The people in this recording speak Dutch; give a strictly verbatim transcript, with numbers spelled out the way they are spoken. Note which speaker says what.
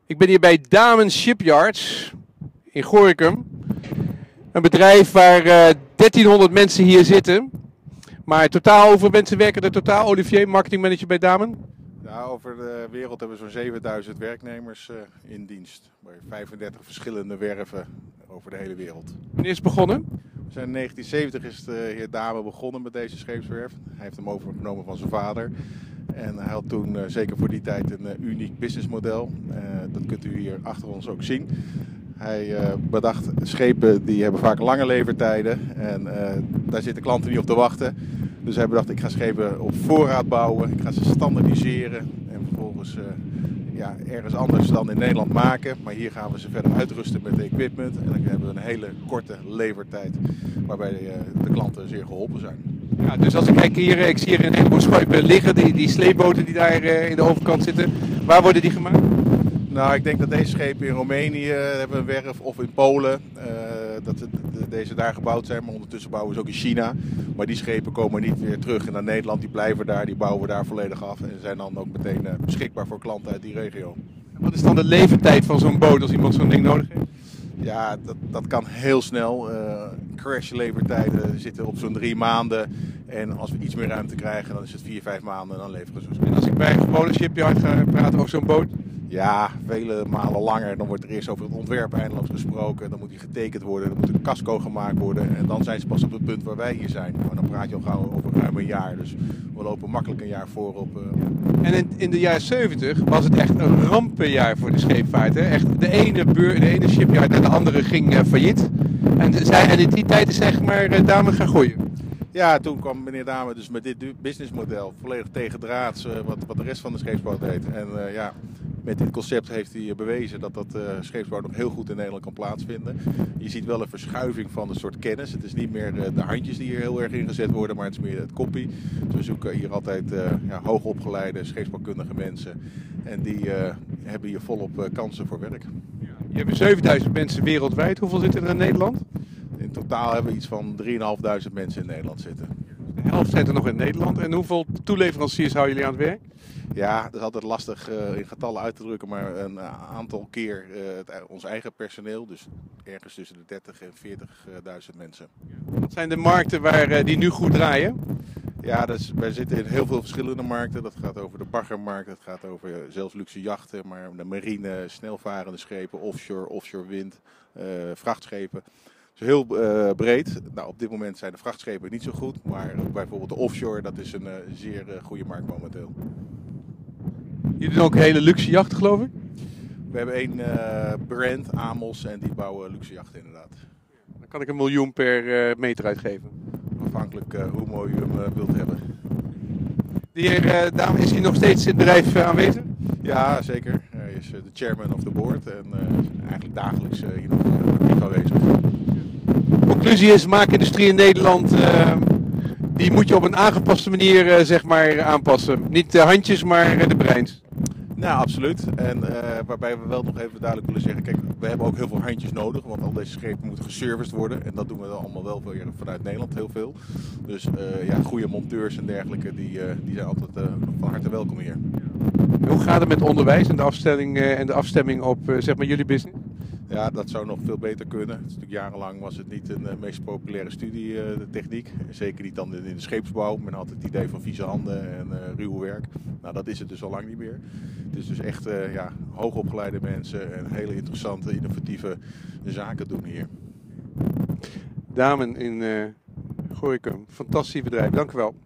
Speaker 1: Ik ben hier bij Damen Shipyards in Gorinchem. Een bedrijf waar uh, dertienhonderd mensen hier zitten. Maar totaal, hoeveel mensen werken er totaal? Olivier, marketingmanager bij Damen?
Speaker 2: Ja, over de wereld hebben we zo'n zevenduizend werknemers uh, in dienst. Bij vijfendertig verschillende werven over de hele wereld.
Speaker 1: Wanneer is het begonnen?
Speaker 2: We zijn in negentien zeventig is de heer Dame begonnen met deze scheepswerf. Hij heeft hem overgenomen van zijn vader. En hij had toen, uh, zeker voor die tijd, een uh, uniek businessmodel. Uh, dat kunt u hier achter ons ook zien. Hij uh, bedacht schepen die hebben vaak lange levertijden en uh, daar zitten klanten niet op te wachten. Dus hij bedacht, ik ga schepen op voorraad bouwen, ik ga ze standaardiseren en vervolgens uh, ja, ergens anders dan in Nederland maken. Maar hier gaan we ze verder uitrusten met equipment en dan hebben we een hele korte levertijd waarbij uh, de klanten zeer geholpen zijn.
Speaker 1: Ja, dus als ik kijk hier, ik zie hier een heleboel schepen liggen, die, die sleepboten die daar uh, in de overkant zitten. Waar worden die gemaakt?
Speaker 2: Nou, ik denk dat deze schepen in Roemenië hebben een werf of in Polen, uh, dat de, de, deze daar gebouwd zijn, maar ondertussen bouwen ze ook in China. Maar die schepen komen niet weer terug naar Nederland, die blijven daar, die bouwen we daar volledig af en zijn dan ook meteen uh, beschikbaar voor klanten uit die regio.
Speaker 1: Wat is dan de levertijd van zo'n boot als iemand zo'n ding nodig heeft?
Speaker 2: Ja, dat, dat kan heel snel. Uh, crash levertijden zitten op zo'n drie maanden. En als we iets meer ruimte krijgen, dan is het vier, vijf maanden en dan leveren we zo'n.
Speaker 1: En als ik bij een gewone shipyard ga praten over zo'n boot?
Speaker 2: Ja, vele malen langer. Dan wordt er eerst over het ontwerp eindeloos gesproken. Dan moet die getekend worden, dan moet een casco gemaakt worden. En dan zijn ze pas op het punt waar wij hier zijn. Maar dan praat je al gauw over ruim een jaar. Dus we lopen makkelijk een jaar voor op. Uh...
Speaker 1: En in, in de jaren zeventig was het echt een rampenjaar voor de scheepvaart. Hè? Echt de ene, beur, de ene shipyard naar de andere ging uh, failliet. En, zij, en in die tijd is zeg maar uh, Damen gaan groeien.
Speaker 2: Ja, toen kwam meneer Dame dus met dit businessmodel volledig tegendraads uh, wat, wat de rest van de scheepsbouw deed. En uh, ja, met dit concept heeft hij bewezen dat dat uh, scheepsbouw nog heel goed in Nederland kan plaatsvinden. Je ziet wel een verschuiving van een soort kennis. Het is niet meer de, de handjes die hier heel erg ingezet worden, maar het is meer het koppie. Dus we zoeken hier altijd uh, ja, hoogopgeleide scheepsbouwkundige mensen. En die uh, hebben hier volop uh, kansen voor werk.
Speaker 1: Je hebt zevenduizend mensen wereldwijd. Hoeveel zitten er in Nederland?
Speaker 2: In totaal hebben we iets van drieduizend vijfhonderd mensen in Nederland zitten.
Speaker 1: De helft zit er nog in Nederland. En hoeveel toeleveranciers houden jullie aan het werk?
Speaker 2: Ja, dat is altijd lastig uh, in getallen uit te drukken, maar een uh, aantal keer uh, het, ons eigen personeel, dus ergens tussen de dertig en veertigduizend mensen.
Speaker 1: Wat zijn de markten waar, uh, die nu goed draaien?
Speaker 2: Ja, dus wij zitten in heel veel verschillende markten. Dat gaat over de baggermarkt, dat gaat over uh, zelfs luxe jachten, maar de marine, snelvarende schepen, offshore, offshore wind, uh, vrachtschepen. Dus heel uh, breed. Nou, op dit moment zijn de vrachtschepen niet zo goed, maar bijvoorbeeld de offshore, dat is een uh, zeer uh, goede markt momenteel.
Speaker 1: Jullie doen ook hele luxe jachten, geloof ik?
Speaker 2: We hebben één uh, brand, Amos, en die bouwen luxe jachten inderdaad.
Speaker 1: Dan kan ik een miljoen per uh, meter uitgeven.
Speaker 2: Afhankelijk uh, hoe mooi u hem uh, wilt hebben.
Speaker 1: De heer uh, Dame, is hier nog steeds in het bedrijf uh, aanwezig?
Speaker 2: Ja, zeker. Hij is uh, de chairman of the board en uh, eigenlijk dagelijks uh, hier nog actief aanwezig.
Speaker 1: Conclusie is, maakindustrie in Nederland, uh, die moet je op een aangepaste manier uh, zeg maar, aanpassen. Niet de handjes, maar uh, de breins.
Speaker 2: Nou, absoluut. En uh, waarbij we wel nog even duidelijk willen zeggen, kijk, we hebben ook heel veel handjes nodig, want al deze schepen moeten geserviced worden. En dat doen we dan allemaal wel weer vanuit Nederland heel veel. Dus uh, ja, goede monteurs en dergelijke, die, uh, die zijn altijd uh, van harte welkom hier.
Speaker 1: Hoe gaat het met onderwijs en de afstelling uh, en de afstemming op uh, zeg maar jullie business?
Speaker 2: Ja, dat zou nog veel beter kunnen. Het is natuurlijk jarenlang was het niet de uh, meest populaire studie, uh, de techniek. Zeker niet dan in de scheepsbouw. Men had het idee van vieze handen en uh, ruw werk. Nou, dat is het dus al lang niet meer. Het is dus echt uh, ja, hoogopgeleide mensen en hele interessante, innovatieve zaken doen hier.
Speaker 1: Damen in uh, Gorinchem, fantastisch bedrijf. Dank u wel.